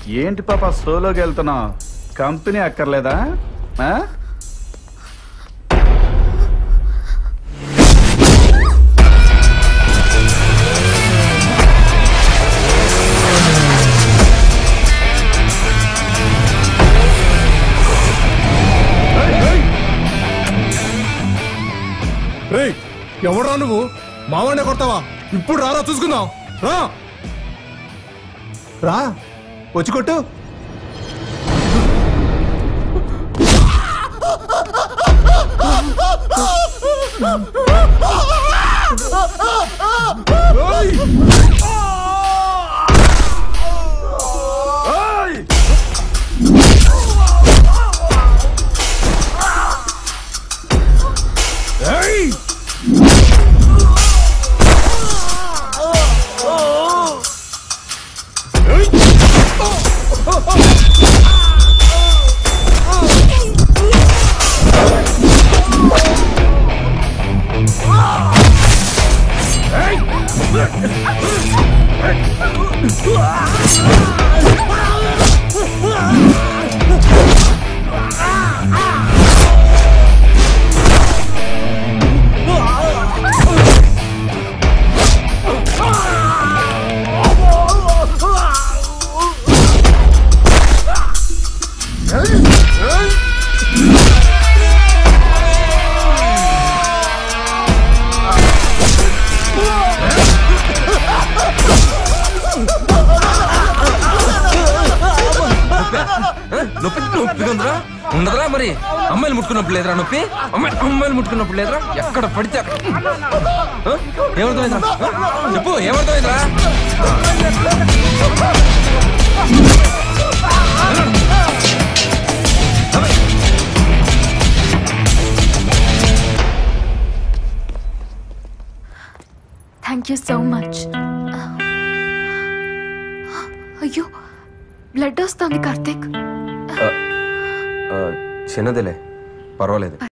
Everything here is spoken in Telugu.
ఏంటి పాప సోలోకి వెళ్తున్నావు? కంపెనీ అక్కర్లేదా? ఎవడ్రా నువ్వు? మావాడినే కొడతావా? ఇప్పుడు రారా చూసుకుందాం. రా రా వచ్చి కొట్టు. ఉండదురా మరి. అమ్మాయిలు ముట్టుకున్నప్పుడు లేదురా నొప్పి? అమ్మాయిలు ముట్టుకున్నప్పుడు లేదురా? ఎక్కడ పడితే ఏమర్థమైందిరా? చెప్పు, ఏమర్థమైందిరా? Thank you so much. అయ్యో, బ్లడ్ వస్తుంది కార్తీక్. చిన్నదిలే, పర్వాలేదు.